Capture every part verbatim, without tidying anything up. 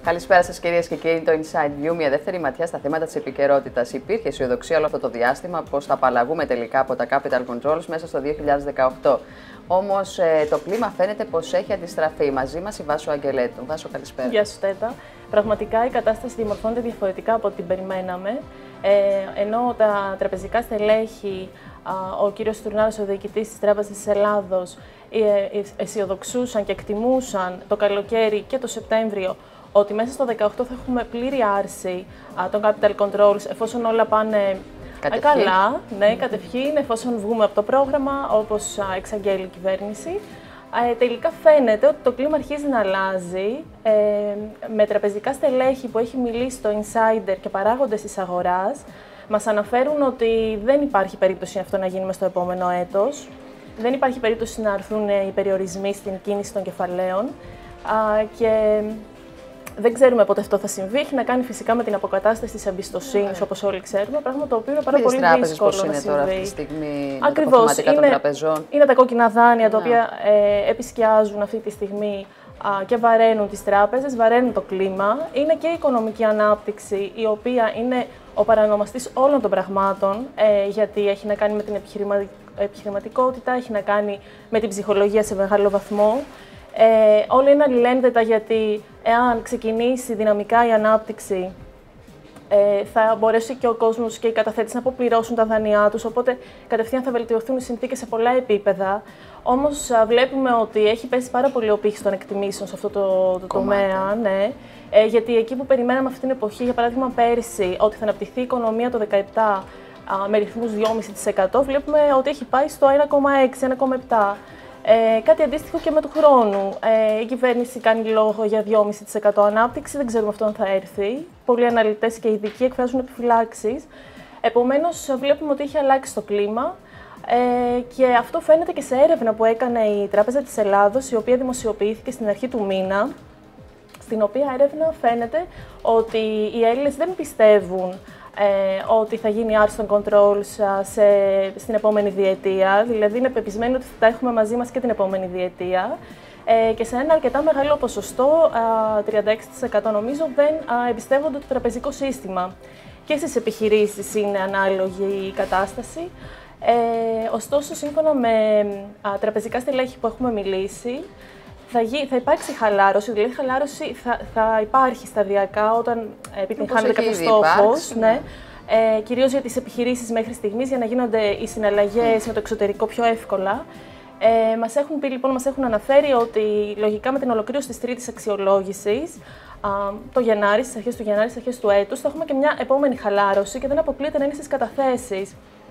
Καλησπέρα σας, κυρίες και κύριοι. Το Inside View, μια δεύτερη ματιά στα θέματα της επικαιρότητας. Υπήρχε αισιοδοξία όλο αυτό το διάστημα πως θα απαλλαγούμε τελικά από τα capital controls μέσα στο δύο χιλιάδες δεκαοκτώ. Όμως ε, το κλίμα φαίνεται πως έχει αντιστραφεί. Μαζί μας η Βάσο Αγγελέτου. Βάσο, καλησπέρα. Γεια σου, Τέτα. Πραγματικά η κατάσταση διαμορφώνεται διαφορετικά από ό,τι την περιμέναμε. Ε, ενώ τα τραπεζικά στελέχη, α, ο κύριος Στουρνάρος, ο διοικητής της Τράπεζας της Ελλάδος, ε, αισιοδοξούσαν και εκτιμούσαν το καλοκαίρι και το Σεπτέμβριο ότι μέσα στο δύο χιλιάδες δεκαοκτώ θα έχουμε πλήρη άρση α, των capital controls, εφόσον όλα πάνε κατευχήν. καλά, ναι, κατευχήν, εφόσον βγούμε από το πρόγραμμα, όπως α, εξαγγέλει η κυβέρνηση. Ε, τελικά φαίνεται ότι το κλίμα αρχίζει να αλλάζει, ε, με τραπεζικά στελέχη που έχει μιλήσει το Insider και παράγοντες της αγοράς, μας αναφέρουν ότι δεν υπάρχει περίπτωση αυτό να γίνει μες στο επόμενο έτος. Δεν υπάρχει περίπτωση να έρθουν οι περιορισμοί στην κίνηση των κεφαλαίων α, και δεν ξέρουμε πότε αυτό θα συμβεί. Έχει να κάνει φυσικά με την αποκατάσταση της εμπιστοσύνης, yeah. όπως όλοι ξέρουμε, πράγμα το οποίο είναι πάρα πολύ δύσκολο να συμβεί. Τώρα αυτή τη στιγμή Ακριβώς, τα είναι, των τραπεζών. Είναι τα κόκκινα δάνεια, yeah. τα Yeah. οποία ε, επισκιάζουν αυτή τη στιγμή α, και βαραίνουν τις τράπεζες, βαραίνουν το κλίμα. Είναι και η οικονομική ανάπτυξη, η οποία είναι ο παρανομαστής όλων των πραγμάτων, ε, γιατί έχει να κάνει με την επιχειρηματικότητα, έχει να κάνει με την ψυχολογία σε μεγάλο βαθμό. Ε, όλα είναι αλληλένδετα, γιατί εάν ξεκινήσει δυναμικά η ανάπτυξη, ε, θα μπορέσει και ο κόσμος και οι καταθέτες να αποπληρώσουν τα δάνειά τους, οπότε κατευθείαν θα βελτιωθούν οι συνθήκες σε πολλά επίπεδα. Όμως βλέπουμε ότι έχει πέσει πάρα πολύ ο πύχης των εκτιμήσεων σε αυτό το, το τομέα, ναι. Ε, γιατί εκεί που περιμέναμε αυτή την εποχή, για παράδειγμα πέρυσι, ότι θα αναπτυχθεί η οικονομία το δύο χιλιάδες δεκαεπτά α, με ρυθμούς δύο κόμμα πέντε τοις εκατό, βλέπουμε ότι έχει πάει στο ένα κόμμα έξι, ένα κόμμα επτά. Ε, κάτι αντίστοιχο και με του χρόνου. Ε, η κυβέρνηση κάνει λόγο για δύο κόμμα πέντε τοις εκατό ανάπτυξη, δεν ξέρουμε αυτό αν θα έρθει. Πολλοί αναλυτές και ειδικοί εκφράζουν επιφυλάξεις. Επομένως, βλέπουμε ότι έχει αλλάξει το κλίμα. Ε, και αυτό φαίνεται και σε έρευνα που έκανε η Τράπεζα της Ελλάδος, η οποία δημοσιοποιήθηκε στην αρχή του μήνα, στην οποία έρευνα φαίνεται ότι οι Έλληνες δεν πιστεύουν ε, ότι θα γίνει άρση των controls σε, στην επόμενη διετία, δηλαδή είναι πεπισμένοι ότι θα τα έχουμε μαζί μας και την επόμενη διετία. Ε, και σε ένα αρκετά μεγάλο ποσοστό, α, τριάντα έξι τοις εκατό νομίζω, δεν α, εμπιστεύονται το τραπεζικό σύστημα. Και στις επιχειρήσεις είναι ανάλογη η κατάσταση. Ε, ωστόσο, σύμφωνα με α, τραπεζικά στελέχη που έχουμε μιλήσει, θα, γι, θα υπάρξει χαλάρωση, δηλαδή χαλάρωση θα, θα υπάρχει σταδιακά όταν επιτυγχάνεται κάποιος στόχος. Ναι. Ε, κυρίως για τις επιχειρήσεις μέχρι στιγμής, για να γίνονται οι συναλλαγές mm. με το εξωτερικό πιο εύκολα. Ε, μας έχουν πει, λοιπόν, μας έχουν αναφέρει ότι λογικά με την ολοκλήρωση της τρίτης αξιολόγησης, α, το Γενάρη, στις αρχές του Γενάρη, στις αρχές του έτους, θα έχουμε και μια επόμενη χαλάρωση και δεν αποκλείεται να είναι στις καταθέσεις.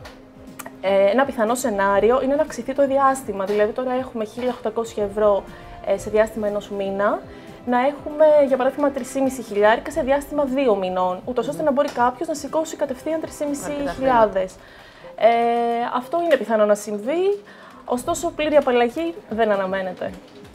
Ε, ένα πιθανό σενάριο είναι να αυξηθεί το διάστημα, δηλαδή τώρα έχουμε χίλια οκτακόσια ευρώ ε, σε διάστημα ενός μήνα, να έχουμε για παράδειγμα τρεις χιλιάδες πεντακόσια σε διάστημα δύο μηνών, ούτως ώστε να μπορεί κάποιος να σηκώσει κατευθείαν τρεις χιλιάδες πεντακόσια. Ε, αυτό είναι πιθανό να συμβεί, ωστόσο πλήρη απαλλαγή δεν αναμένεται.